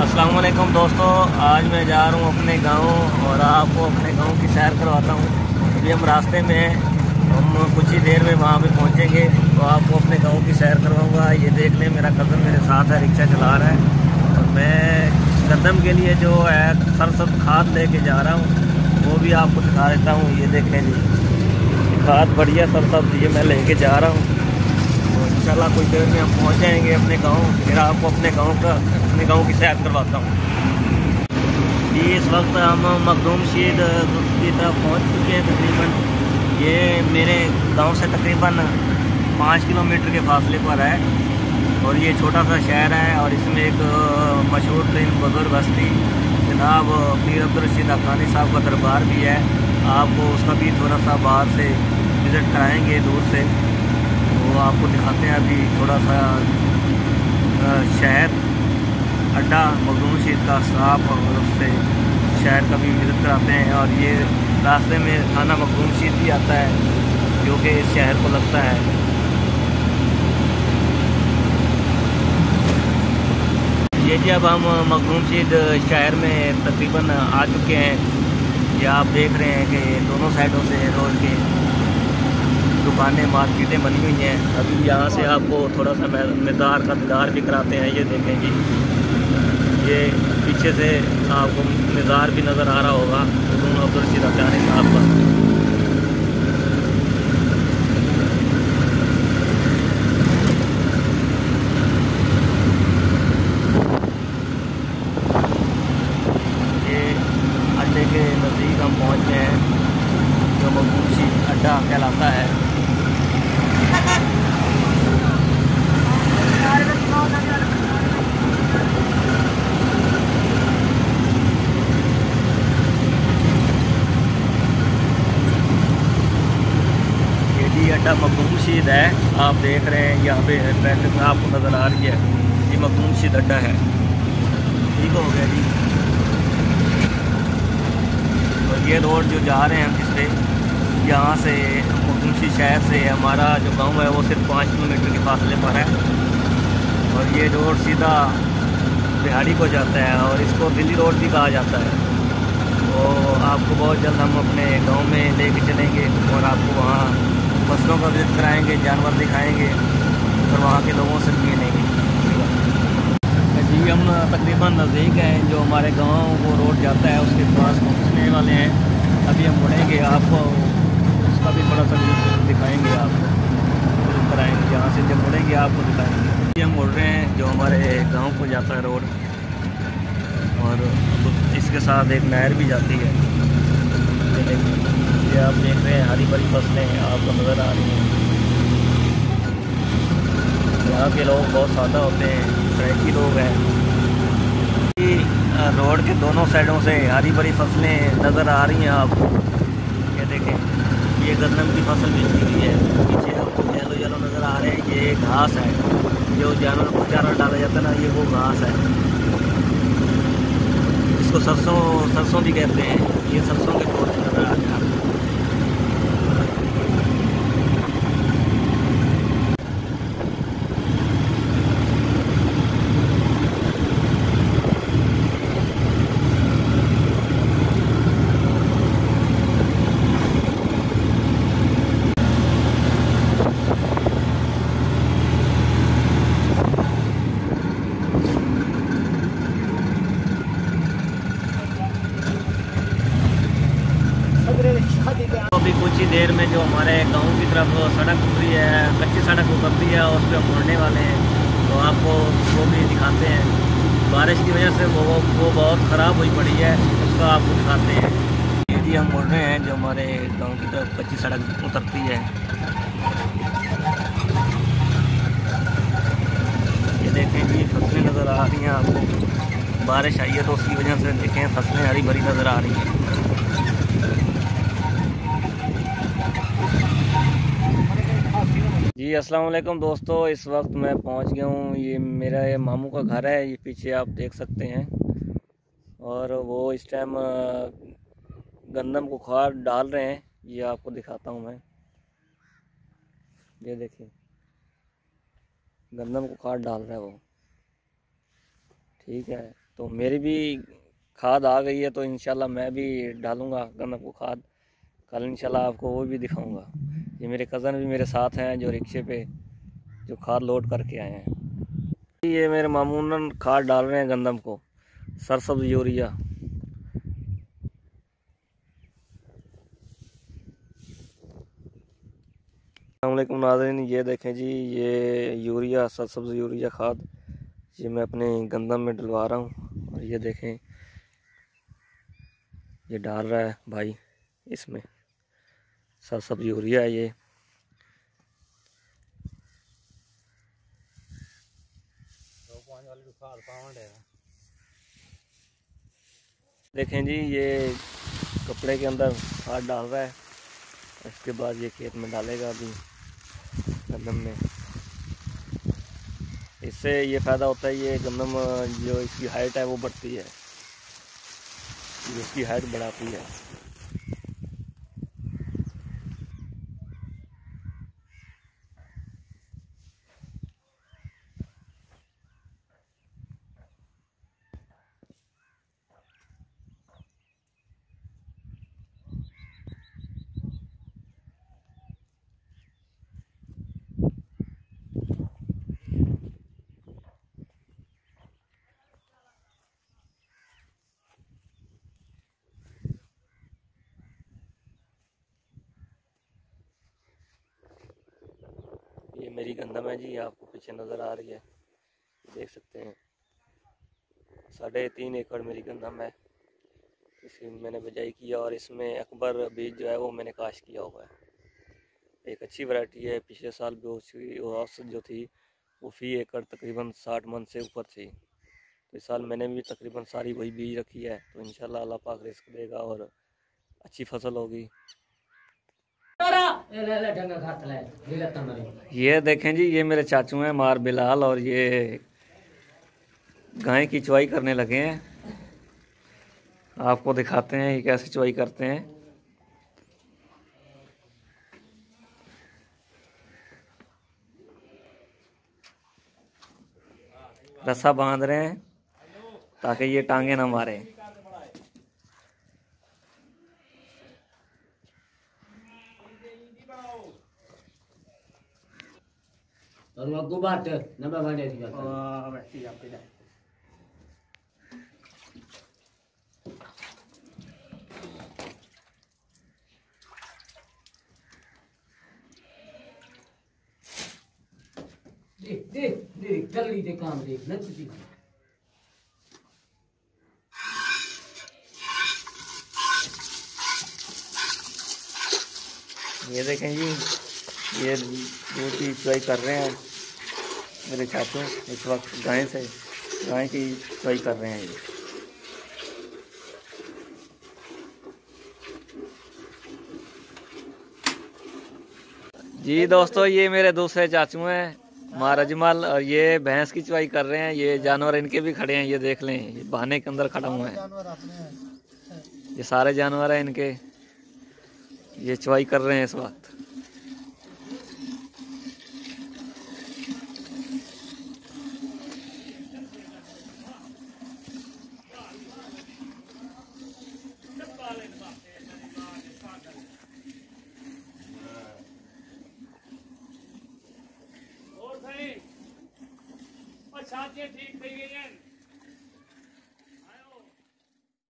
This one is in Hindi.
अस्सलाम वालेकुम दोस्तों, आज मैं जा रहा हूँ अपने गांव और आपको अपने गांव की सैर करवाता हूँ। अभी हम रास्ते में हैं, हम कुछ ही देर में वहाँ पे पहुँचेंगे तो आपको अपने गांव की सैर करवाऊँगा। ये देख लें, मेरा कज़न मेरे साथ है, रिक्शा चला रहा है और मैं कदम के लिए जो है सरसब्ज़ खाद लेके जा रहा हूँ, वो भी आपको दिखा देता हूँ। ये देखें जी, खाद बढ़िया सरसब्ज़ ये मैं लेके जा रहा हूँ। इंशाल्लाह कुछ देर में हम पहुंच जाएंगे अपने गांव। फिर आपको अपने गांव की सैर करवाता हूँ। जी, इस वक्त हम मखदूम शीद की तरफ पहुंच चुके हैं। तकरीबन ये मेरे गांव से तकरीबन 5 किलोमीटर के फासले पर है और ये छोटा सा शहर है और इसमें एक मशहूर तरीन बुजुर्ग हस्ती जनाब पीर अब्दुल रशीद अफगानी साहब का दरबार भी है। आपको उसका भी थोड़ा सा बाहर से विज़िट कराएँगे दूर से, वो आपको दिखाते हैं। अभी थोड़ा सा शहर अड्डा मखदूम शीद का साफ और उससे शहर का भी विज़िट कराते हैं। और ये रास्ते में थाना मखदूम शीद भी आता है जो कि इस शहर को लगता है। ये जी, अब हम मखदूम शीद शहर में तकरीबन आ चुके हैं। ये आप देख रहे हैं कि दोनों साइडों से रोड के दुकानें मार्केटें बनी हुई हैं। अभी यहाँ से आपको थोड़ा सा मज़ार का दीदार भी कराते हैं। ये देखें जी, ये पीछे से आपको मज़ार भी नज़र आ रहा होगा अब्दुल रशीद अफगानी साहब का। ये अड्डे के नज़दीक हम पहुँच गए हैं जो मखदूम शीद अड्डा कहलाता है। अड्डा मखदूम शीद है, आप देख रहे हैं यहाँ पे ट्रैफिक आपको नज़र आ रही है। ये मखदूम शीद अड्डा है। ठीक हो गया जी। और ये रोड जो जा रहे हैं हम, जिस पे यहाँ से मखदूम शीद शहर से हमारा जो गांव है वो सिर्फ 5 किलोमीटर के फासले पर है और ये रोड सीधा बिहाड़ी को जाता है और इसको दिल्ली रोड भी कहा जाता है। तो आपको बहुत जल्द हम अपने गाँव में लेके चलेंगे और आपको वहाँ फसलों का विजिट कराएंगे, जानवर दिखाएंगे और वहाँ के लोगों से मिलेंगे। जी, हम तकरीबन नज़दीक हैं, जो हमारे गांव वो रोड जाता है उसके पास पहुँचने वाले हैं। अभी हम मुड़ेंगे, आपको उसका भी थोड़ा सा दिखाएंगे, आपको विजिट कराएँगे। यहाँ से जब मुड़ेंगे आपको दिखाएँगे। जी, हम मुड़ रहे हैं जो हमारे गाँव को जाता है रोड और इसके साथ एक नहर भी जाती है। ये आप देख रहे हैं, हरी भरी फसलें आपको नज़र आ रही हैं। यहाँ के लोग बहुत सादा होते हैं, शहरी लोग हैं। रोड के दोनों साइडों से हरी भरी फसलें नज़र आ रही हैं आपको। ये देखें, ये गन्नम की फसल बिछी हुई है। पीछे आपको येलो येलो नज़र आ रहे हैं, ये घास है जो जानवर को चारा डाला जाता है ना, ये वो घास है। इसको सरसों भी कहते हैं। ये सरसों के पौधे नज़र आ रहे हैं। अभी कुछ ही देर में जो हमारे गांव की तरफ सड़क उतरी है, कच्ची सड़क उतरती है, उस पर मुड़ने वाले हैं तो आपको वो भी दिखाते हैं। बारिश की वजह से वो बहुत ख़राब हुई पड़ी है, उसका आपको दिखाते हैं। ये जी, हम मुड़ रहे हैं जो हमारे गांव की तरफ कच्ची सड़क उतरती है। ये देखें जी, फसलें नज़र आ रही हैं आपको। बारिश आई है तो उसकी वजह से देखें फसलें हरी भरी नज़र आ रही हैं। जी, अस्सलाम वालेकुम दोस्तों, इस वक्त मैं पहुंच गया हूं। ये मेरा मामू का घर है, ये पीछे आप देख सकते हैं। और वो इस टाइम गंदम को खाद डाल रहे हैं। ये आपको दिखाता हूं मैं। ये देखिए, गंदम को खाद डाल रहा है वो। ठीक है। तो मेरी भी खाद आ गई है, तो इंशाल्लाह मैं भी डालूँगा गंदम को खाद। कल इंशाल्लाह आपको वो भी दिखाऊंगा। ये मेरे कज़न भी मेरे साथ हैं जो रिक्शे पे जो खाद लोड करके आए हैं। ये मेरे मामूनन खाद डाल रहे हैं गंदम को, सरसब्ज यूरिया। अस्सलामुअलैकुम नाज़रीन, ये देखें जी, ये यूरिया, सरसब्ज यूरिया खाद ये मैं अपने गंदम में डलवा रहा हूँ। और ये देखें, ये डाल रहा है भाई, इसमें सरसब्ज यूरिया है ये। देखें जी, ये कपड़े के अंदर खाद डाल रहा है, इसके बाद ये खेत में डालेगा अभी गंदम में। इससे ये फ़ायदा होता है, ये गंदम जो इसकी हाइट है वो बढ़ती है, ये इसकी हाइट बढ़ाती है। ये मेरी गंदम है जी, आपको पीछे नज़र आ रही है, देख सकते हैं। 3.5 एकड़ मेरी गंदम है, इसकी मैंने बिजाई किया और इसमें अकबर बीज जो है वो मैंने काश किया हुआ है। एक अच्छी वैरायटी है। पिछले साल भी उसकी औसत जो थी वो फी एकड़ तकरीबन 60 मन से ऊपर थी। तो इस साल मैंने भी तकरीबन सारी वही बीज रखी है, तो इंशाल्लाह अल्लाह पाक रिस्क देगा और अच्छी फसल होगी। ये देखें जी, ये मेरे चाचू हैं मार बिलाल, और ये गाय की चुवाई करने लगे हैं। आपको दिखाते हैं ये कैसे चुवाई करते हैं। रस्सा बांध रहे हैं ताकि ये टांगे ना मारे। और वो गुबाट नंबर बने थी देख देख देख जल्दी दे काम देख नचती। ये देखें जी, ये दूध की चुवाई कर रहे हैं मेरे चाचू इस वक्त। गाय की चुवाई कर रहे हैं ये। जी दोस्तों, ये मेरे दूसरे चाचू हैं मार अजमल, और ये भैंस की चुवाई कर रहे हैं। ये जानवर इनके भी खड़े हैं, ये देख लें, ये बहाने के अंदर खड़ा हुआ है। ये सारे जानवर हैं इनके, ये चुवाई कर रहे हैं इस वक्त। और सही और छातियां ठीक થઈ ગઈ हैं।